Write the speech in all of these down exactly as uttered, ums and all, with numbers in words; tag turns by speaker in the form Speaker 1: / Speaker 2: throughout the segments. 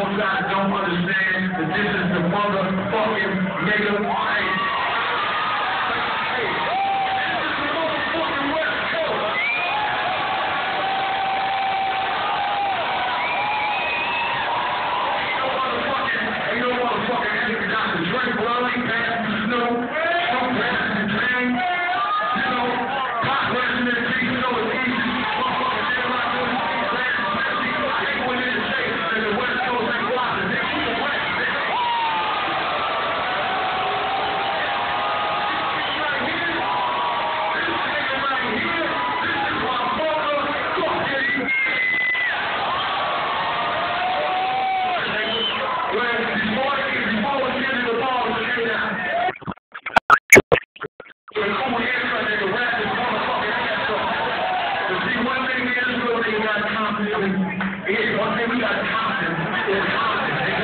Speaker 1: you guys don't understand that this is the motherfucking nigga thing. Drink blood, he passed the snoop, snoop passed the train, you know, pop passing that piece, you know, it's easy. Motherfucking everybody doing the things, man. I ain't going in the state, and the West Coast ain't watching, nigga. We the West, nigga. Right here, this nigga right here, this is my motherfucking daddy. Well, before it is, before we get to the ball, let's get it out. So the cool haircut, nigga, rap this motherfucking ass up. So see, one thing in this world, nigga, got confidence. Yeah, one thing we got confidence is confidence, nigga.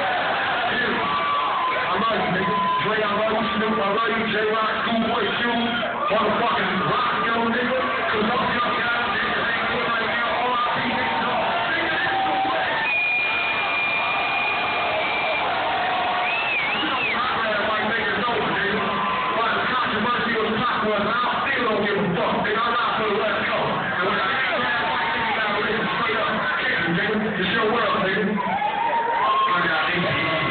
Speaker 1: Yeah. I love you, nigga. Dre, I love you, Snoop, I love you, J-Rock, Schoolboy Q, motherfucking rock, yo, nigga. Cause all y'all guys, nigga, ain't good like you, all I see, nigga. Was, I still don't give a fuck, nigga. I'm not for the West Coast. And when I get that white nigga, you gotta listen straight up. Nigga, it's your world, nigga. I got it.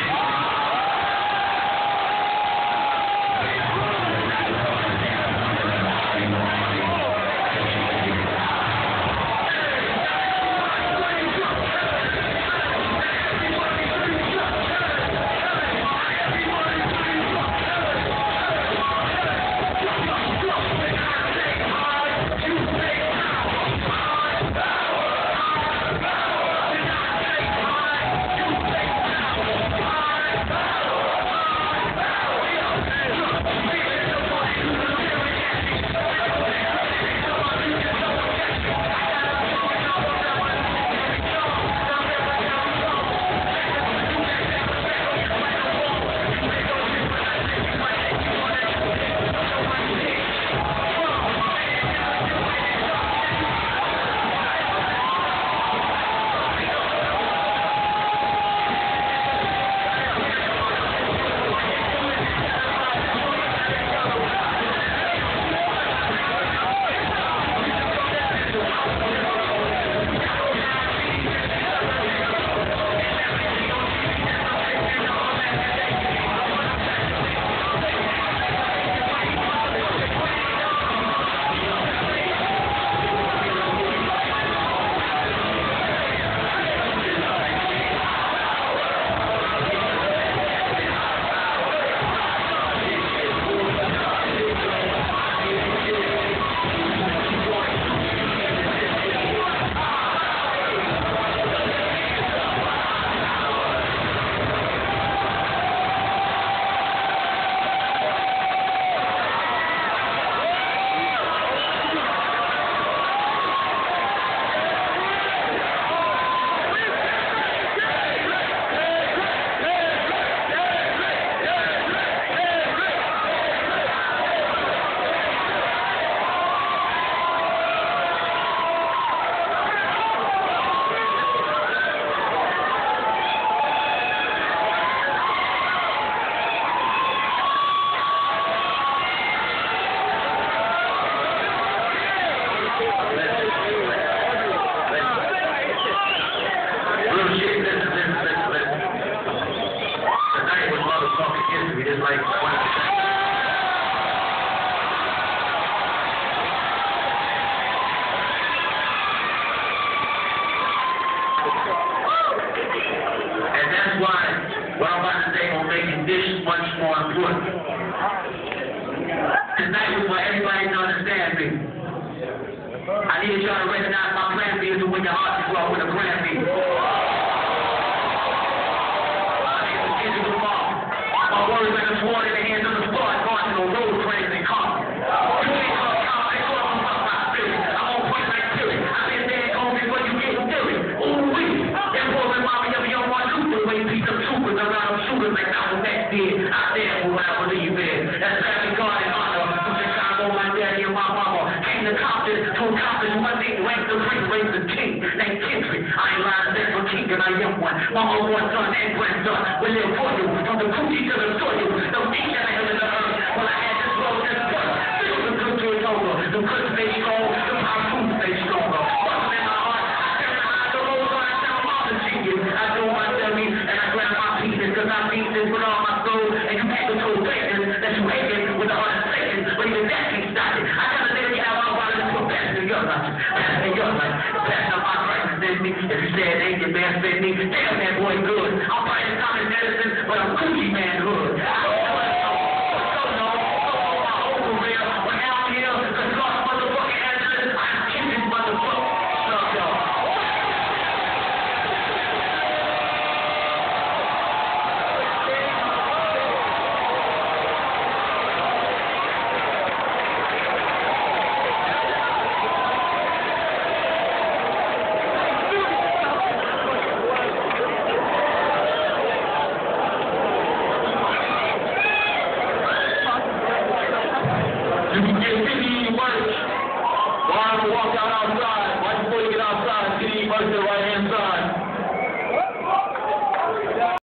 Speaker 1: It's like one of the and that's why what I'm about to say will make this much more important. Tonight was for everybody to understand me. I need y'all to recognize my plan B is to win your heart as well with a plan B. My words are the sword in the hands of the sword, marching on road trains and cars. You ain't gonna count, they talk about my spirit. I'm on point like spirit. I've been staying home before you get serious. Ooh, wee. That boy remind me of young Martin Luther when he beat them troopers around them shooters like Malcolm X did. I stand for what I believe in. That's family, God, and honor. From Chicago, my daddy and my mama came to Compton to accomplish one thing, rank the free, raise the king, named Kendrick. I ain't one. My unborn son and grandson will live for you. From the coochie to the soil, no each and every the earth. When I had this road, this birth, feel the good to it over. The good stay strong, the power food stay stronger. Muscle in my heart, I tell my eyes the road on, I tell my mom to cheat it. I do my belly, and I grab my pieces, cause I beat this with all my soul. And you can't control greatness that you hate it with the heart of Satan. But even that can't stop it. I gotta let you have my water to put back in your life. Back in your life. Back in my Christ is in me. If you say it ain't your man, fit me. Damn, that boy good. I'm fighting common medicine, but I'm coochie man hood. I don't know what I'm so no, so on my over real. But now I'm here, cause Los motherfucking Angeles, I'm in this motherfucker. Love y'all. You can get fifty merch. Why don't you walk out outside? Right before you get outside, get any merch right